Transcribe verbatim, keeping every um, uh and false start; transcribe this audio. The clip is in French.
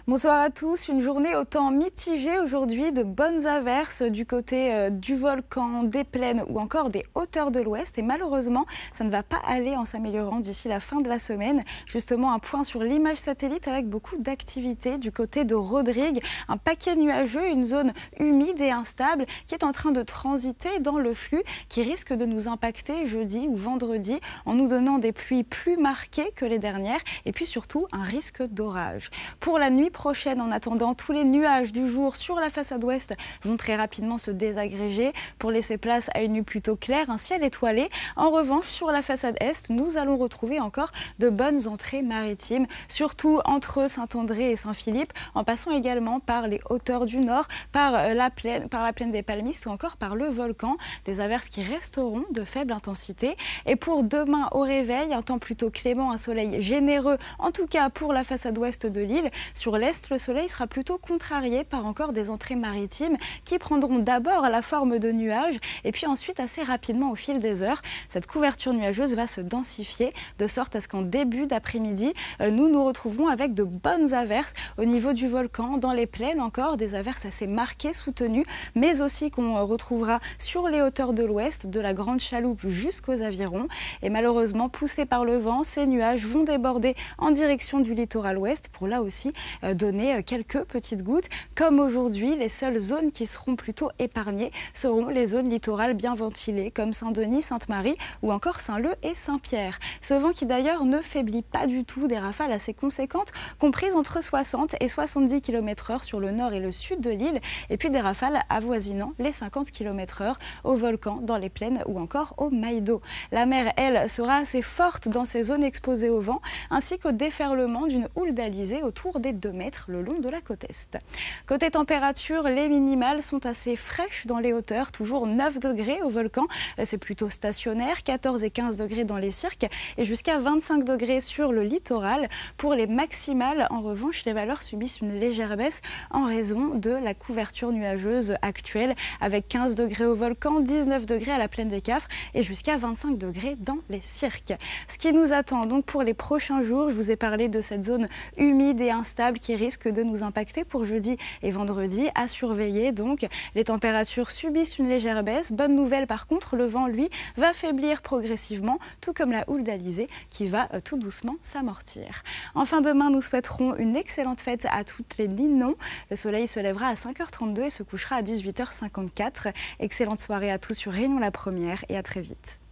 Bonsoir à tous, une journée au temps mitigé aujourd'hui, de bonnes averses du côté euh, du volcan, des plaines ou encore des hauteurs de l'ouest. Et malheureusement, ça ne va pas aller en s'améliorant d'ici la fin de la semaine. Justement, un point sur l'image satellite avec beaucoup d'activité du côté de Rodrigue. Un paquet nuageux, une zone humide et instable qui est en train de transiter dans le flux, qui risque de nous impacter jeudi ou vendredi en nous donnant des pluies plus marquées que les dernières et puis surtout un risque d'orage. Pour la nuit prochaine, en attendant, tous les nuages du jour sur la façade ouest vont très rapidement se désagréger pour laisser place à une nuit plutôt claire, un ciel étoilé. En revanche, sur la façade est, nous allons retrouver encore de bonnes entrées maritimes, surtout entre Saint-André et Saint-Philippe, en passant également par les hauteurs du nord, par la plaine, par la plaine des Palmistes ou encore par le volcan. Des averses qui resteront de faible intensité. Et pour demain au réveil, un temps plutôt clément, un soleil généreux, en tout cas pour la façade ouest de l'île. Sur l'est, le soleil sera plutôt contrarié par encore des entrées maritimes qui prendront d'abord la forme de nuages et puis ensuite assez rapidement au fil des heures. Cette couverture nuageuse va se densifier de sorte à ce qu'en début d'après-midi, nous nous retrouverons avec de bonnes averses au niveau du volcan, dans les plaines encore, des averses assez marquées, soutenues, mais aussi qu'on retrouvera sur les hauteurs de l'ouest, de la Grande Chaloupe jusqu'aux Avirons. Et malheureusement, poussés par le vent, ces nuages vont déborder en direction du littoral ouest pour là aussi donner quelques petites gouttes. Comme aujourd'hui, les seules zones qui seront plutôt épargnées seront les zones littorales bien ventilées comme Saint-Denis, Sainte-Marie ou encore Saint-Leu et Saint-Pierre. Ce vent qui d'ailleurs ne faiblit pas du tout, des rafales assez conséquentes comprises entre soixante et soixante-dix kilomètres heure sur le nord et le sud de l'île et puis des rafales avoisinant les cinquante kilomètres heure au volcan, dans les plaines ou encore au Maïdo. La mer, elle, sera assez forte dans ces zones exposées au vent ainsi qu'au déferlement d'une houle d'alizé autour des deux mètres le long de la côte est. Côté température, les minimales sont assez fraîches dans les hauteurs, toujours neuf degrés au volcan, c'est plutôt stationnaire, quatorze et quinze degrés dans les cirques et jusqu'à vingt-cinq degrés sur le littoral. Pour les maximales, en revanche, les valeurs subissent une légère baisse en raison de la couverture nuageuse actuelle avec quinze degrés au volcan, dix-neuf degrés à la plaine des Cafres et jusqu'à vingt-cinq degrés dans les cirques. Ce qui nous attend donc pour les prochains jours, je vous ai parlé de cette zone humide et instable qui risque de nous impacter pour jeudi et vendredi, à surveiller donc. Les températures subissent une légère baisse. Bonne nouvelle par contre, le vent lui va faiblir progressivement, tout comme la houle d'alizé qui va tout doucement s'amortir. Enfin demain, nous souhaiterons une excellente fête à toutes les Linons. Le soleil se lèvera à cinq heures trente-deux et se couchera à dix-huit heures cinquante-quatre. Excellente soirée à tous sur Réunion la Première et à très vite.